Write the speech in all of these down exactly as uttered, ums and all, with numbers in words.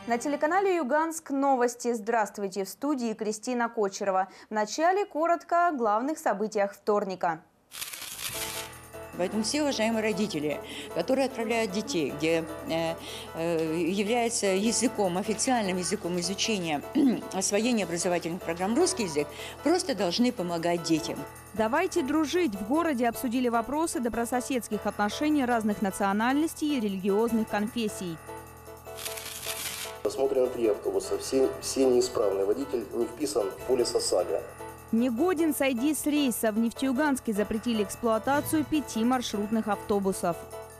На телеканале «Юганск» новости. Здравствуйте, в студии Кристина Кочерова. Вначале коротко о главных событиях вторника. Поэтому все уважаемые родители, которые отправляют детей, где э, э, является языком, официальным языком изучения, освоения образовательных программ русский язык, просто должны помогать детям. Давайте дружить. В городе обсудили вопросы добрососедских отношений разных национальностей и религиозных конфессий. Посмотрено три автобуса. Все, все неисправные. Водитель не вписан в полис ОСАГО. Негоден, сойди с рейса. В Нефтеюганске запретили эксплуатацию пяти маршрутных автобусов.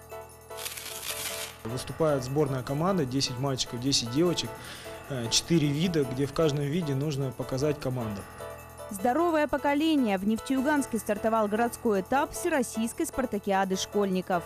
Выступает сборная команда, десять мальчиков, десять девочек, четыре вида, где в каждом виде нужно показать команду. Здоровое поколение. В Нефтеюганске стартовал городской этап Всероссийской спартакиады школьников.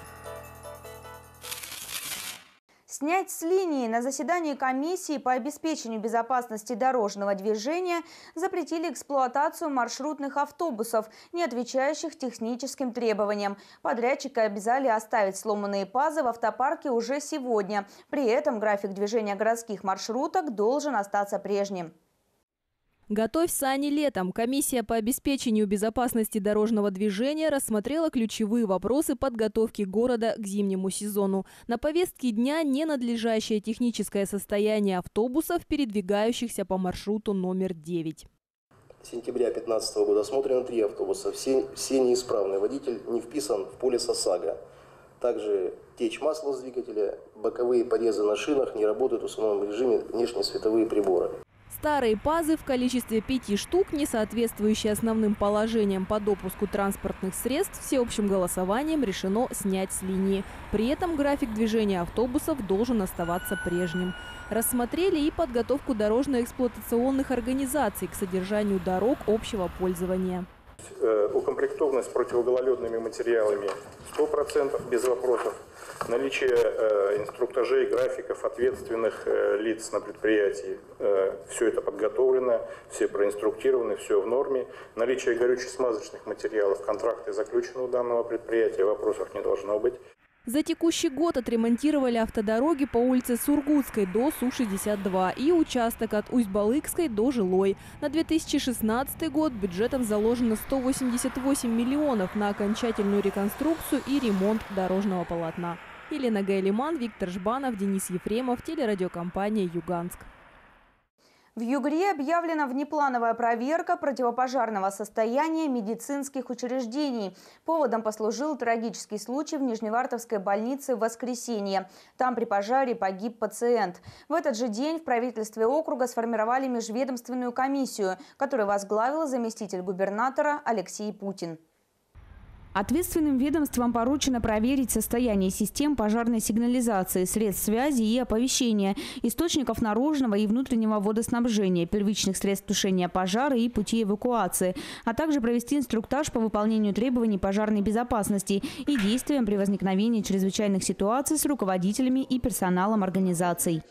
Снять с линии. На заседании комиссии по обеспечению безопасности дорожного движения запретили эксплуатацию маршрутных автобусов, не отвечающих техническим требованиям. Подрядчика обязали оставить сломанные пазы в автопарке уже сегодня. При этом график движения городских маршруток должен остаться прежним. «Готовь сани летом». Комиссия по обеспечению безопасности дорожного движения рассмотрела ключевые вопросы подготовки города к зимнему сезону. На повестке дня ненадлежащее техническое состояние автобусов, передвигающихся по маршруту номер девять. С сентября две тысячи пятнадцатого года осмотрено три автобуса. Все, все неисправные. Водитель не вписан в полис ОСАГО. Также течь масла с двигателя, боковые порезы на шинах, не работают в установленном режиме внешние световые приборы. Старые пазы в количестве пяти штук, не соответствующие основным положениям по допуску транспортных средств, всеобщим голосованием решено снять с линии. При этом график движения автобусов должен оставаться прежним. Рассмотрели и подготовку дорожно-эксплуатационных организаций к содержанию дорог общего пользования. Укомплектованность противогололедными материалами сто процентов без вопросов. Наличие э, инструктажей, графиков ответственных э, лиц на предприятии. Э, все это подготовлено, все проинструктированы, все в норме. Наличие горюче-смазочных материалов, контракты заключены у данного предприятия, вопросов не должно быть. За текущий год отремонтировали автодороги по улице Сургутской до Су шестьдесят два и участок от Усть-Балыкской до Жилой. На две тысячи шестнадцатый год бюджетом заложено сто восемьдесят восемь миллионов на окончательную реконструкцию и ремонт дорожного полотна. Елена Гайлиман, Виктор Жбанов, Денис Ефремов, телерадиокомпания «Юганск». В Югре объявлена внеплановая проверка противопожарного состояния медицинских учреждений. Поводом послужил трагический случай в Нижневартовской больнице в воскресенье. Там при пожаре погиб пациент. В этот же день в правительстве округа сформировали межведомственную комиссию, которую возглавил заместитель губернатора Алексей Путин. Ответственным ведомствам поручено проверить состояние систем пожарной сигнализации, средств связи и оповещения, источников наружного и внутреннего водоснабжения, первичных средств тушения пожара и путей эвакуации, а также провести инструктаж по выполнению требований пожарной безопасности и действиям при возникновении чрезвычайных ситуаций с руководителями и персоналом организаций.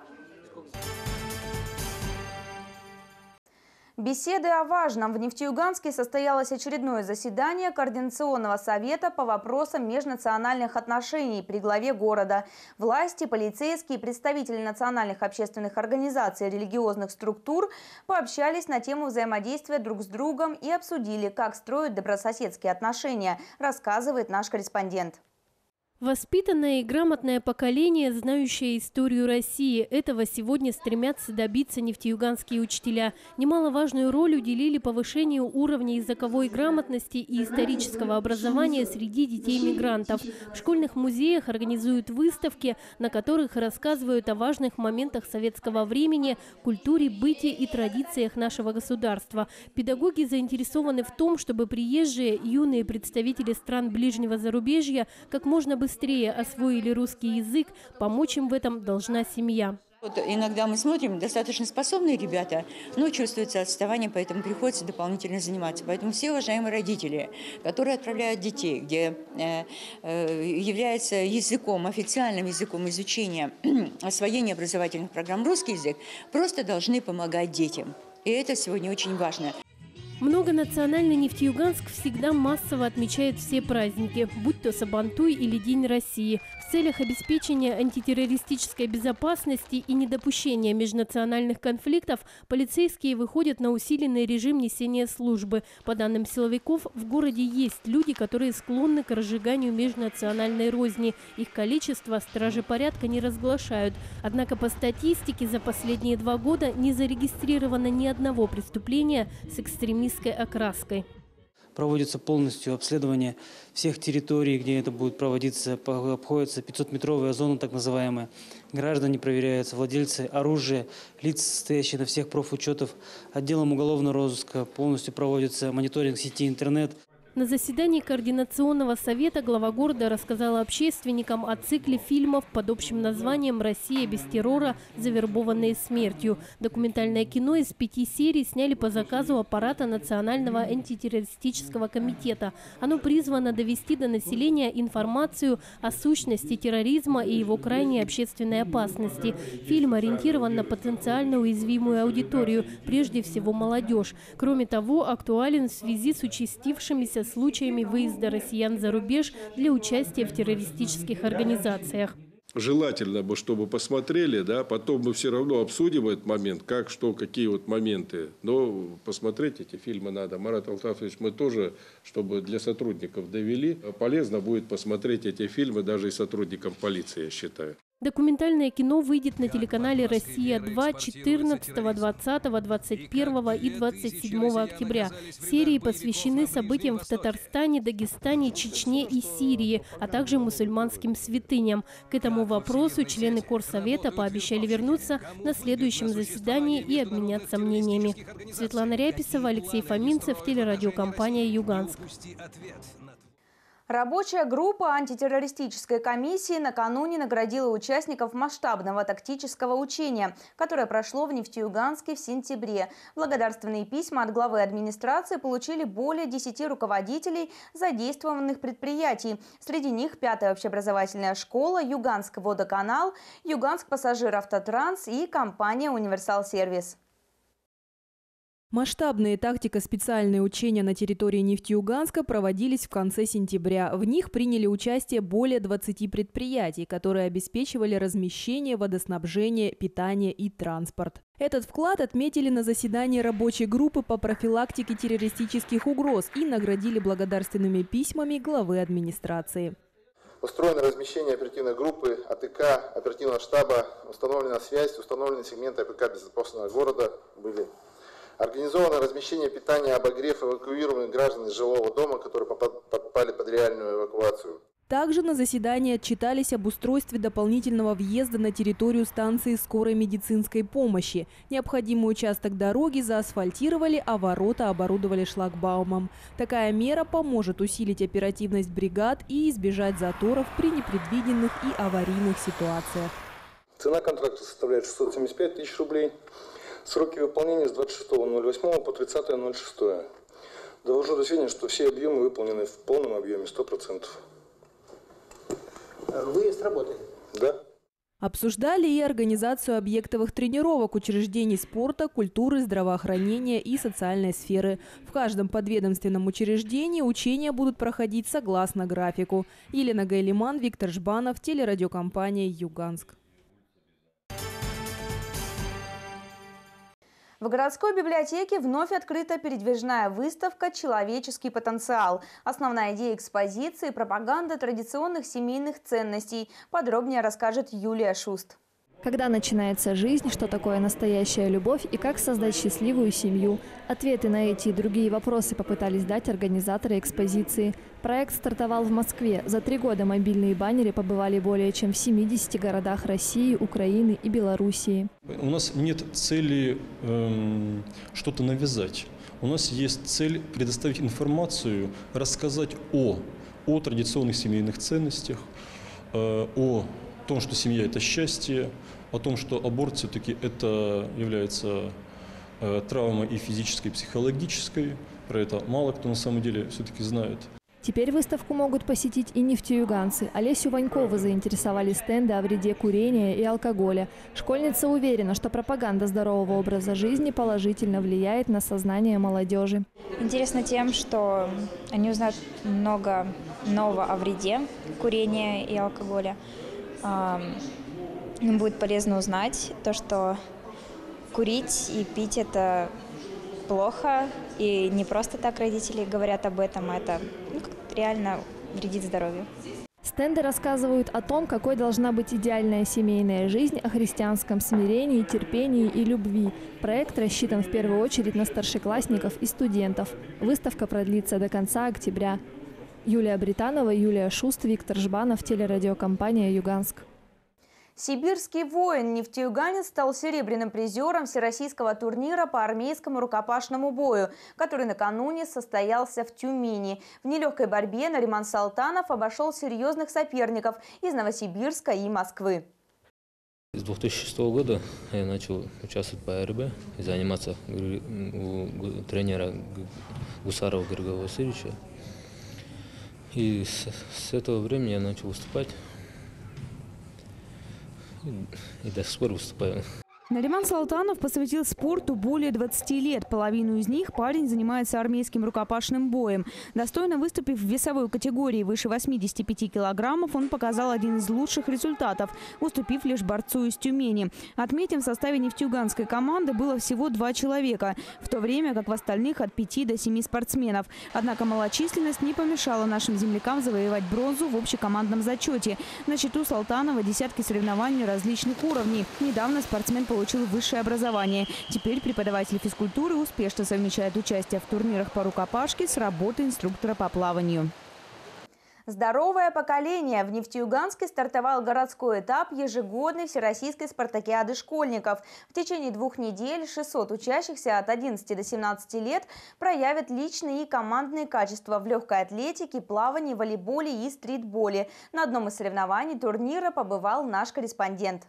Беседы о важном. В Нефтеюганске состоялось очередное заседание Координационного совета по вопросам межнациональных отношений при главе города. Власти, полицейские, представители национальных общественных организаций и религиозных структур пообщались на тему взаимодействия друг с другом и обсудили, как строить добрососедские отношения, рассказывает наш корреспондент. Воспитанное и грамотное поколение, знающее историю России. Этого сегодня стремятся добиться нефтеюганские учителя. Немаловажную роль уделили повышению уровня языковой грамотности и исторического образования среди детей-мигрантов. В школьных музеях организуют выставки, на которых рассказывают о важных моментах советского времени, культуре, быте и традициях нашего государства. Педагоги заинтересованы в том, чтобы приезжие, юные представители стран ближнего зарубежья как можно быстрее быстрее освоили русский язык, помочь им в этом должна семья. Вот иногда мы смотрим, достаточно способные ребята, но чувствуется отставание, поэтому приходится дополнительно заниматься. Поэтому все уважаемые родители, которые отправляют детей, где э, э, является языком, официальным языком изучения, освоения образовательных программ русский язык, просто должны помогать детям. И это сегодня очень важно. Многонациональный Нефтеюганск всегда массово отмечает все праздники, будь то Сабантуй или День России. В целях обеспечения антитеррористической безопасности и недопущения межнациональных конфликтов полицейские выходят на усиленный режим несения службы. По данным силовиков, в городе есть люди, которые склонны к разжиганию межнациональной розни. Их количество стражи порядка не разглашают. Однако по статистике за последние два года не зарегистрировано ни одного преступления с экстремистской окраской. Проводится полностью обследование всех территорий, где это будет проводиться. Обходится пятисотметровая зона, так называемая. Граждане проверяются, владельцы оружия, лица, стоящие на всех профучетах. Отделом уголовного розыска полностью проводится мониторинг сети интернет. На заседании Координационного совета глава города рассказала общественникам о цикле фильмов под общим названием «Россия без террора. Завербованные смертью». Документальное кино из пяти серий сняли по заказу аппарата Национального антитеррористического комитета. Оно призвано довести до населения информацию о сущности терроризма и его крайней общественной опасности. Фильм ориентирован на потенциально уязвимую аудиторию, прежде всего молодежь. Кроме того, актуален в связи с участившимися случаями выезда россиян за рубеж для участия в террористических организациях. Желательно бы, чтобы посмотрели, да, потом мы все равно обсудим этот момент, как, что, какие вот моменты. Но посмотреть эти фильмы надо. Марат Алтафович, мы тоже, чтобы для сотрудников довели, полезно будет посмотреть эти фильмы даже и сотрудникам полиции, я считаю. Документальное кино выйдет на телеканале «Россия-два» четырнадцатого, двадцатого, двадцать первого и двадцать седьмого октября. Серии посвящены событиям в Татарстане, Дагестане, Чечне и Сирии, а также мусульманским святыням. К этому вопросу члены Корсовета пообещали вернуться на следующем заседании и обменяться мнениями. Светлана Ряписова, Алексей Фоминцев, телерадиокомпания «Юганск». Рабочая группа антитеррористической комиссии накануне наградила участников масштабного тактического учения, которое прошло в Нефтеюганске в сентябре. Благодарственные письма от главы администрации получили более десяти руководителей задействованных предприятий. Среди них пятая общеобразовательная школа, Юганск водоканал, Юганск пассажир-автотранс и компания «Универсал Сервис». Масштабные тактико-специальные учения на территории Нефтеюганска проводились в конце сентября. В них приняли участие более двадцати предприятий, которые обеспечивали размещение, водоснабжение, питание и транспорт. Этот вклад отметили на заседании рабочей группы по профилактике террористических угроз и наградили благодарственными письмами главы администрации. Устроено размещение оперативной группы АТК, оперативного штаба, установлена связь, установлены сегменты АПК безопасного города были. Организовано размещение питания, обогрев эвакуированных граждан из жилого дома, которые попали под реальную эвакуацию. Также на заседании отчитались об устройстве дополнительного въезда на территорию станции скорой медицинской помощи. Необходимый участок дороги заасфальтировали, а ворота оборудовали шлагбаумом. Такая мера поможет усилить оперативность бригад и избежать заторов при непредвиденных и аварийных ситуациях. Цена контракта составляет шестьсот семьдесят пять тысяч рублей. Сроки выполнения с двадцать шестого ноль восьмого по тридцатое ноль шестого. Довожу до сведения, что все объемы выполнены в полном объеме сто процентов. Выезд работает? Да. Обсуждали и организацию объектовых тренировок учреждений спорта, культуры, здравоохранения и социальной сферы. В каждом подведомственном учреждении учения будут проходить согласно графику. Елена Гайлиман, Виктор Жбанов, телерадиокомпания «Юганск». В городской библиотеке вновь открыта передвижная выставка «Человеческий потенциал». Основная идея экспозиции – пропаганда традиционных семейных ценностей. Подробнее расскажет Юлия Шуст. Когда начинается жизнь, что такое настоящая любовь и как создать счастливую семью? Ответы на эти и другие вопросы попытались дать организаторы экспозиции. Проект стартовал в Москве. За три года мобильные баннеры побывали более чем в семидесяти городах России, Украины и Белоруссии. У нас нет цели эм, что-то навязать. У нас есть цель предоставить информацию, рассказать о, о традиционных семейных ценностях, э, о том, что семья – это счастье, о том, что аборт все-таки это является э, травмой и физической, и психологической. Про это мало кто на самом деле все-таки знает. Теперь выставку могут посетить и нефтеюганцы. Олесю Ванькову заинтересовали стенды о вреде курения и алкоголя. Школьница уверена, что пропаганда здорового образа жизни положительно влияет на сознание молодежи. Интересно тем, что они узнают много нового о вреде курения и алкоголя. Им будет полезно узнать то, что курить и пить – это плохо, и не просто так родители говорят об этом, а это ну, реально вредит здоровью. Стенды рассказывают о том, какой должна быть идеальная семейная жизнь, о христианском смирении, терпении и любви. Проект рассчитан в первую очередь на старшеклассников и студентов. Выставка продлится до конца октября. Юлия Британова, Юлия Шуст, Виктор Жбанов, телерадиокомпания «Юганск». Сибирский воин-нефтеюганец стал серебряным призером всероссийского турнира по армейскому рукопашному бою, который накануне состоялся в Тюмени. В нелегкой борьбе Нариман Салтанов обошел серьезных соперников из Новосибирска и Москвы. С две тысячи шестого года я начал участвовать по АРБ и заниматься у тренера Гусарова Григория Васильевича. И с, с этого времени я начал выступать. И до сих пор выступаю. Нариман Салтанов посвятил спорту более двадцати лет. Половину из них парень занимается армейским рукопашным боем. Достойно выступив в весовой категории выше восьмидесяти пяти килограммов, он показал один из лучших результатов, уступив лишь борцу из Тюмени. Отметим, в составе нефтеюганской команды было всего два человека, в то время как в остальных от пяти до семи спортсменов. Однако малочисленность не помешала нашим землякам завоевать бронзу в общекомандном зачете. На счету Салтанова десятки соревнований различных уровней. Недавно спортсмен получил получил высшее образование. Теперь преподаватель физкультуры успешно совмещает участие в турнирах по рукопашке с работой инструктора по плаванию. Здоровое поколение. В Нефтеюганске стартовал городской этап ежегодной всероссийской спартакиады школьников. В течение двух недель шестьсот учащихся от одиннадцати до семнадцати лет проявят личные и командные качества в легкой атлетике, плавании, волейболе и стритболе. На одном из соревнований турнира побывал наш корреспондент.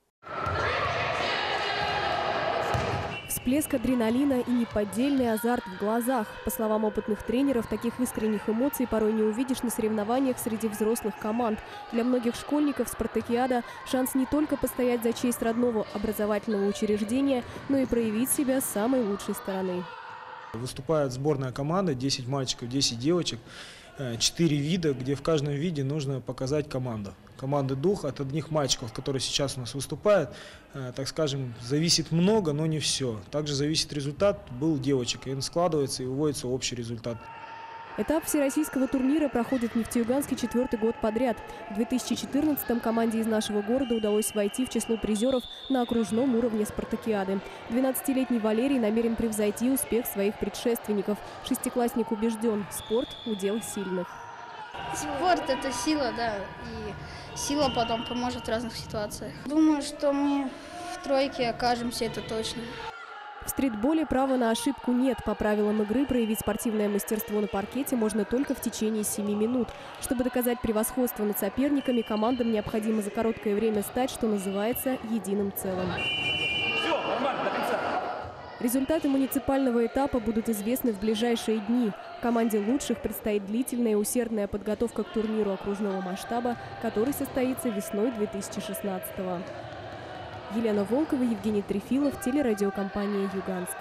Всплеск адреналина и неподдельный азарт в глазах. По словам опытных тренеров, таких искренних эмоций порой не увидишь на соревнованиях среди взрослых команд. Для многих школьников спартакиада – шанс не только постоять за честь родного образовательного учреждения, но и проявить себя с самой лучшей стороны. Выступает сборная команда, десять мальчиков, десять девочек, четыре вида, где в каждом виде нужно показать команду. Команды дух от одних мальчиков, которые сейчас у нас выступают, так скажем, зависит много, но не все. Также зависит результат, был девочек, и он складывается и выводится общий результат. Этап всероссийского турнира проходит в Нефтеюганске четвертый год подряд. В две тысячи четырнадцатом команде из нашего города удалось войти в число призеров на окружном уровне спартакиады. двенадцатилетний Валерий намерен превзойти успех своих предшественников. Шестиклассник убежден – спорт – удел сильных. Спорт – это сила, да, и сила потом поможет в разных ситуациях. Думаю, что мы в тройке окажемся, это точно. В стритболе права на ошибку нет. По правилам игры проявить спортивное мастерство на паркете можно только в течение семи минут. Чтобы доказать превосходство над соперниками, командам необходимо за короткое время стать, что называется, единым целым. Все, нормально, до конца. Результаты муниципального этапа будут известны в ближайшие дни. Команде лучших предстоит длительная и усердная подготовка к турниру окружного масштаба, который состоится весной две тысячи шестнадцатого. Елена Волкова, Евгений Трефилов, телерадиокомпания «Юганск».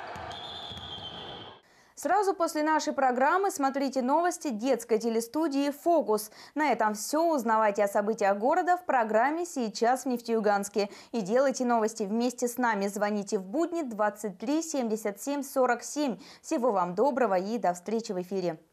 Сразу после нашей программы смотрите новости детской телестудии «Фокус». На этом все. Узнавайте о событиях города в программе «Сейчас в Нефтеюганске». И делайте новости вместе с нами. Звоните в будни двадцать три семьдесят семь сорок семь. Всего вам доброго и до встречи в эфире.